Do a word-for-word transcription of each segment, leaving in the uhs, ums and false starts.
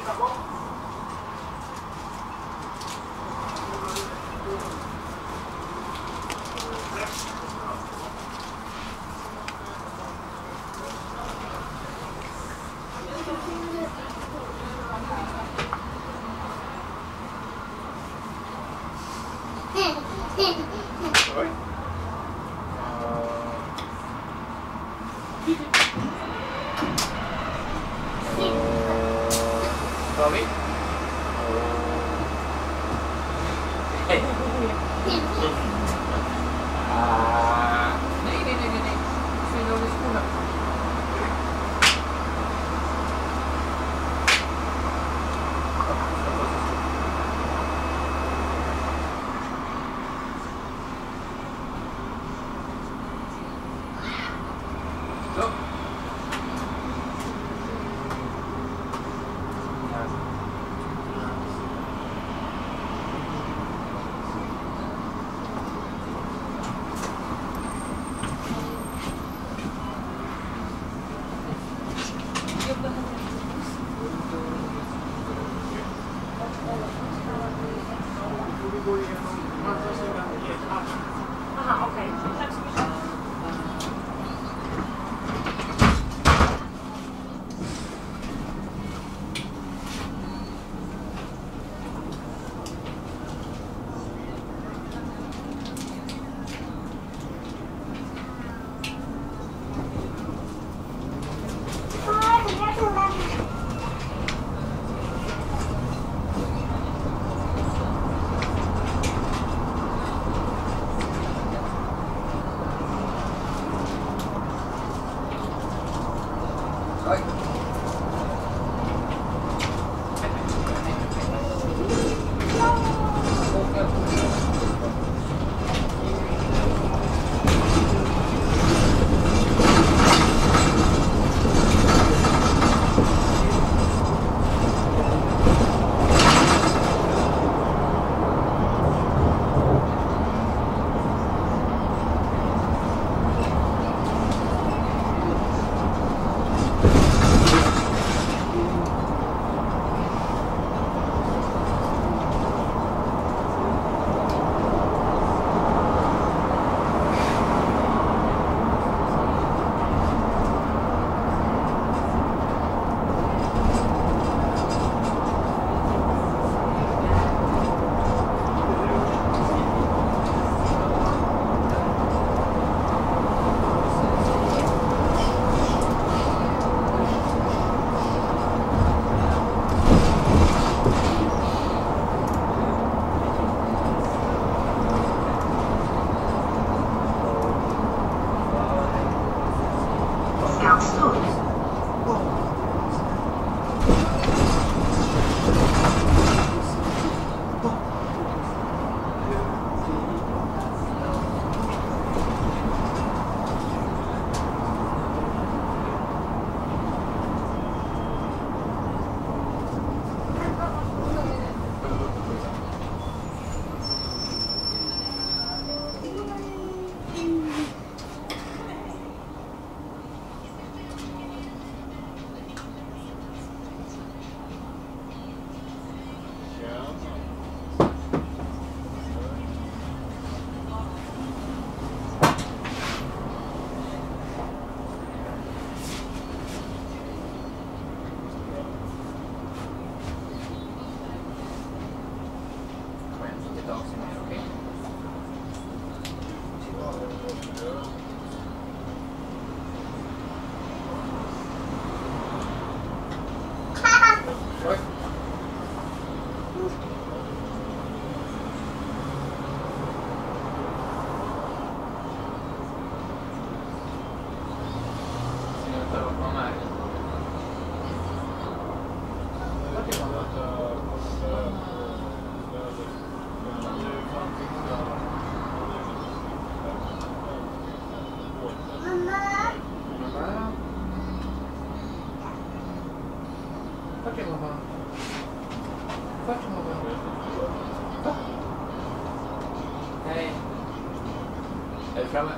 framme.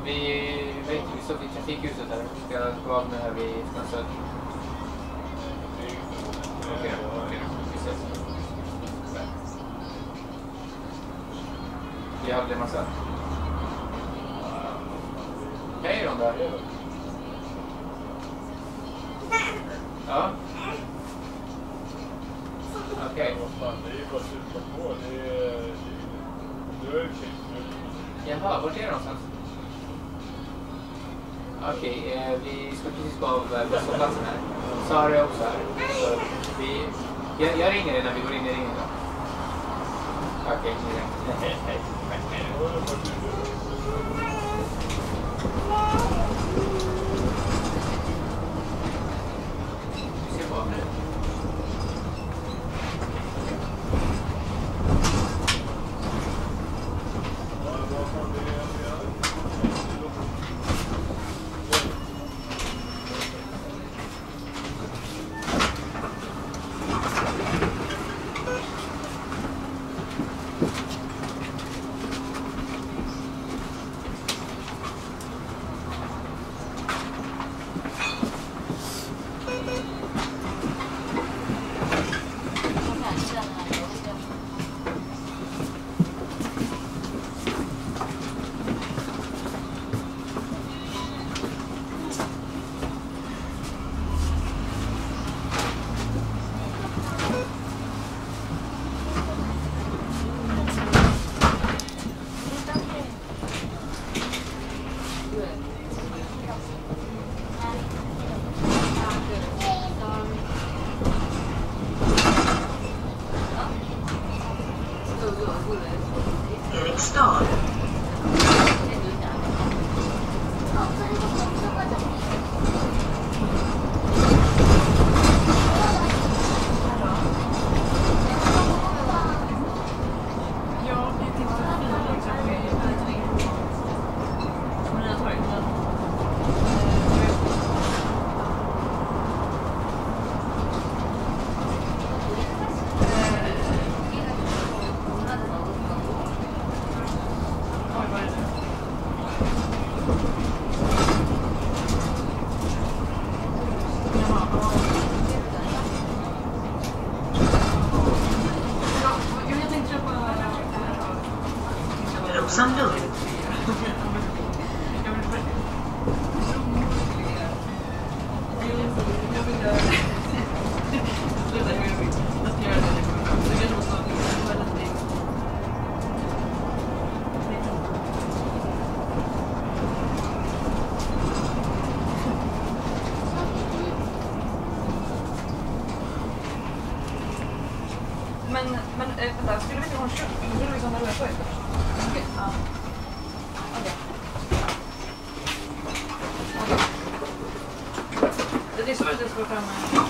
Vi vet vi står vid trafikhuset här. Vi ska gå av nu här vid Skansen. Okej, okej. Vi ses. Vi hade en massa. Hej då där. Ja. Okej. Det är ju bara sluta på. Det är... Du är ju Jaha, vart är det någonstans? Okej, okay, eh, vi ska precis gå av busshållplatsen här. Sara är också här. Så vi, jag, jag ringer när vi går in i ringen då. Okej, okay, ni ringer. Hej. Du ser vad nu. Rosenlund. Men, men äh, vänta, skulle vi inte ha en köp? Skulle vi kunna röra på er? Okej, ja. Okej. Okej. Det är så att det ska vara framme.